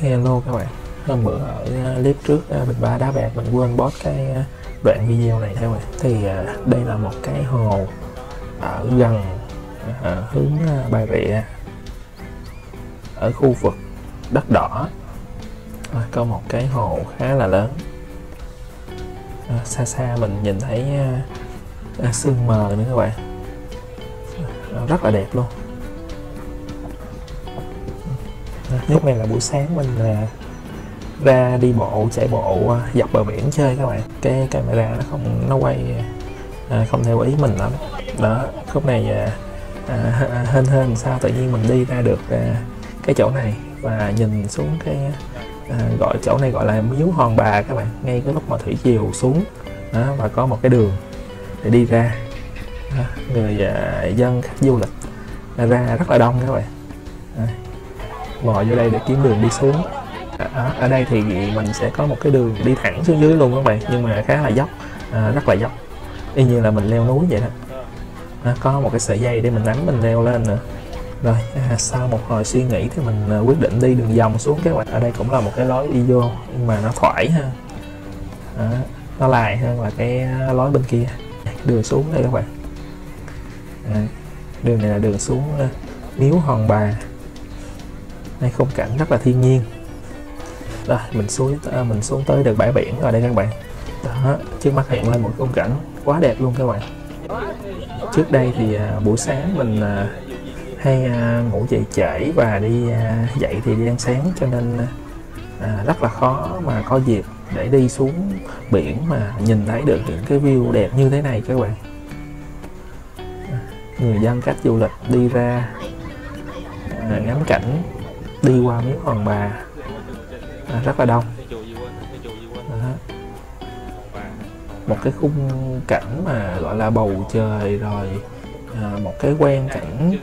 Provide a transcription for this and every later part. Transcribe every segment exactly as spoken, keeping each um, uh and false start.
Hello các bạn, hôm bữa ở clip trước Bình Ba Đá Bạc mình quên post cái đoạn video này các bạn. Thì đây là một cái hồ ở gần à, hướng Bà Rịa, ở khu vực đất đỏ. À, có một cái hồ khá là lớn. À, xa xa mình nhìn thấy à, sương mờ nữa các bạn, à, rất là đẹp luôn. Lúc này là buổi sáng mình à, ra đi bộ, chạy bộ à, dọc bờ biển chơi các bạn. Cái camera nó không nó quay à, không theo ý mình lắm đó. Khúc này à, à, hên hên sao tự nhiên mình đi ra được à, cái chỗ này và nhìn xuống cái à, gọi chỗ này gọi là miếu Hòn Bà các bạn, ngay cái lúc mà thủy triều xuống đó, và có một cái đường để đi ra đó. Người à, dân khách du lịch à, ra rất là đông các bạn, à, ngồi vô đây để kiếm đường đi xuống. À, ở đây thì mình sẽ có một cái đường đi thẳng xuống dưới luôn các bạn, nhưng mà khá là dốc, à, rất là dốc, y như là mình leo núi vậy đó. À, có một cái sợi dây để mình nắm mình leo lên nữa. Rồi à, sau một hồi suy nghĩ thì mình à, quyết định đi đường vòng xuống các bạn. Ở đây cũng là một cái lối đi vô nhưng mà nó thoải hơn, à, nó lại hơn là cái lối bên kia. Đường xuống đây các bạn, à, đường này là đường xuống uh, miếu Hòn Bà. Đây khung cảnh rất là thiên nhiên. Rồi mình xuống uh, mình xuống tới được bãi biển rồi đây các bạn. Đó, trước mắt hiện lên một khung cảnh quá đẹp luôn các bạn. Trước đây thì uh, buổi sáng mình uh, hay uh, ngủ dậy trễ và đi uh, dậy thì đi ăn sáng, cho nên uh, rất là khó mà có dịp để đi xuống biển mà nhìn thấy được những cái view đẹp như thế này các bạn. Người dân khách du lịch đi ra à, ngắm cảnh, đi qua miếu Hòn Bà à, rất là đông. Đó. Một cái khung cảnh mà gọi là bầu trời, rồi à, một cái quang cảnh,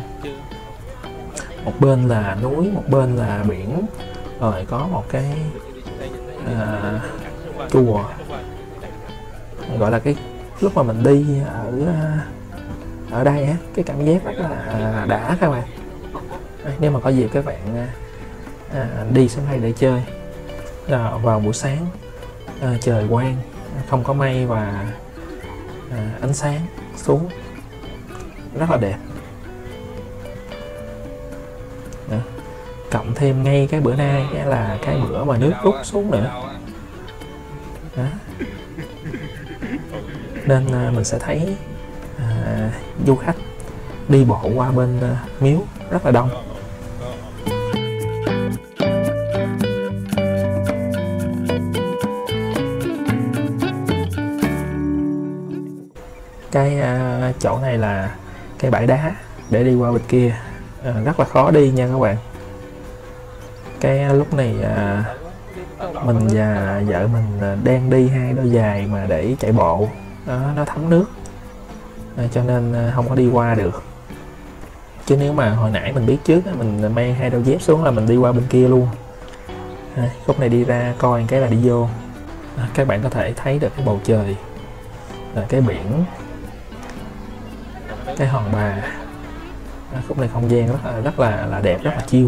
một bên là núi, một bên là biển, rồi có một cái à, chùa, gọi là cái lúc mà mình đi ở ở đây á, cái cảm giác rất là đã các bạn. Nếu mà có dịp các bạn à, đi xuống đây để chơi à, vào buổi sáng, à, trời quang, không có mây và à, ánh sáng xuống rất là đẹp. Đó. Cộng thêm ngay cái bữa nay là cái bữa mà nước rút xuống nữa. Đó. Nên à, mình sẽ thấy à, du khách đi bộ qua bên à, miếu rất là đông. Cái à, chỗ này là cái bãi đá để đi qua bên kia, à, rất là khó đi nha các bạn. Cái lúc này à, mình và vợ mình đang đi hai đôi giày mà để chạy bộ đó, nó thấm nước à, cho nên không có đi qua được. Chứ nếu mà hồi nãy mình biết trước mình mang hai đôi dép xuống là mình đi qua bên kia luôn. À, khúc này đi ra coi cái là đi vô. À, các bạn có thể thấy được cái bầu trời, à, cái biển, cái Hòn Bà. À, khúc này không gian rất là, rất là là đẹp, rất là chill.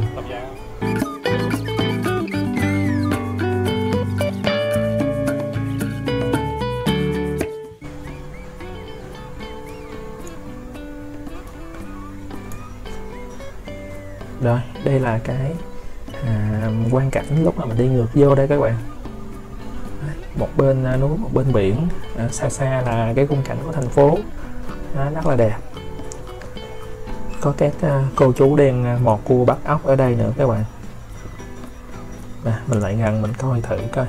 Rồi đây là cái à, quang cảnh lúc mà mình đi ngược vô đây các bạn. Một bên à, núi, một bên biển, à, xa xa là cái khung cảnh của thành phố, à, rất là đẹp. Có các à, cô chú đang à, mò cua bắt ốc ở đây nữa các bạn. À, mình lại gần mình coi thử coi.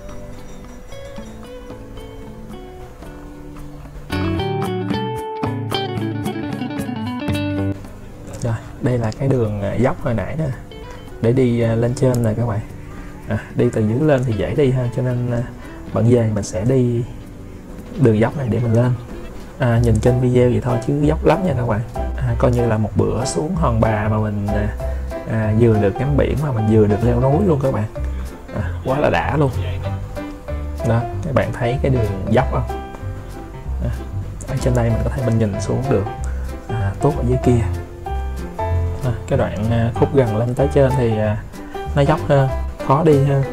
Rồi đây là cái đường à, dốc hồi nãy nè, để đi à, lên trên này các bạn. À, đi từ dưới lên thì dễ đi hơn, cho nên à, bận về mình sẽ đi đường dốc này để mình lên. À, nhìn trên video vậy thôi chứ dốc lắm nha các bạn. À, coi như là một bữa xuống Hòn Bà mà mình à, à, vừa được ngắm biển mà mình vừa được leo núi luôn các bạn. À, quá là đã luôn. Đó, các bạn thấy cái đường dốc không? À, ở trên đây mình có thể mình nhìn xuống được à, tốt ở dưới kia. À, cái đoạn à, khúc gần lên tới trên thì à, nó dốc hơn, khó đi hơn,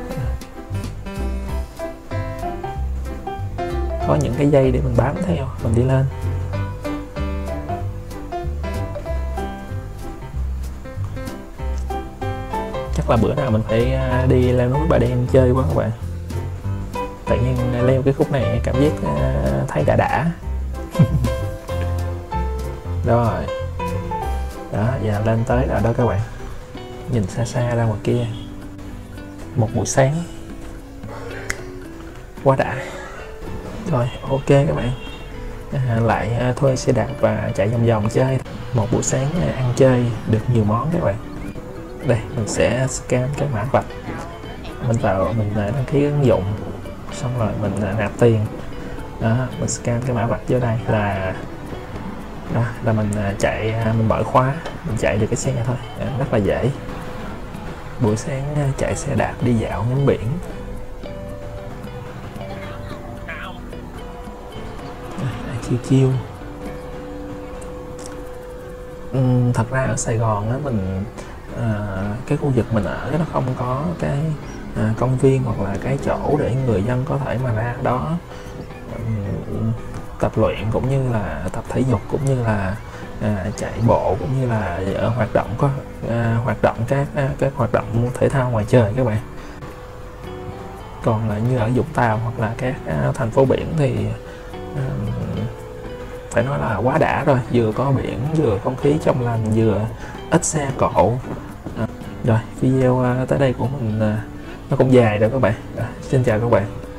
có những cái dây để mình bám theo mình đi lên. Chắc là bữa nào mình phải đi leo núi Bà Đen chơi quá các bạn, tự nhiên leo cái khúc này cảm giác thấy đã đã. Rồi đó, giờ lên tới rồi đó các bạn, nhìn xa xa ra ngoài kia một buổi sáng quá đã. Rồi ok các bạn, à, lại à, thuê xe đạp và chạy vòng vòng chơi. Một buổi sáng à, ăn chơi được nhiều món các bạn. Đây mình sẽ scan cái mã vạch, mình vào mình à, đăng ký ứng dụng, xong rồi mình à, nạp tiền đó, mình scan cái mã vạch vô đây là đó, là mình à, chạy à, mình mở khóa mình chạy được cái xe thôi, à, rất là dễ. Buổi sáng à, chạy xe đạp đi dạo ngắm biển. Chiêu chiêu. Uhm, thật ra ở Sài Gòn á, mình à, cái khu vực mình ở nó không có cái à, công viên hoặc là cái chỗ để người dân có thể mà ra đó um, tập luyện cũng như là tập thể dục, cũng như là à, chạy bộ, cũng như là ở hoạt động có à, hoạt động các à, các hoạt động thể thao ngoài trời các bạn. Còn là như ở Vũng Tàu hoặc là các à, thành phố biển thì à, phải nói là quá đã rồi, vừa có biển, vừa không khí trong lành, vừa ít xe cộ. À, rồi video tới đây của mình nó cũng dài rồi các bạn. À, xin chào các bạn.